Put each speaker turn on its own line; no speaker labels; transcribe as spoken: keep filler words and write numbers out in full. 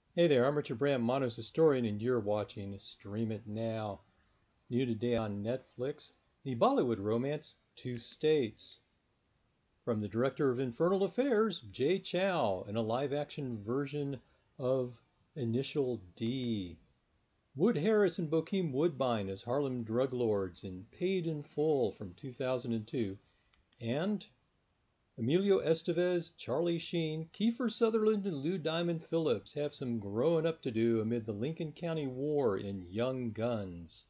Hey there, I'm Richard Brandt, Mono's historian, and you're watching Stream It Now. New today on Netflix, the Bollywood romance Two States. From the director of Infernal Affairs, Jay Chou, in a live-action version of Initial D. Wood Harris and Bokeem Woodbine as Harlem drug lords in Paid in Full from two thousand two. And Emilio Estevez, Charlie Sheen, Kiefer Sutherland, and Lou Diamond Phillips have some growing up to do amid the Lincoln County War in Young Guns.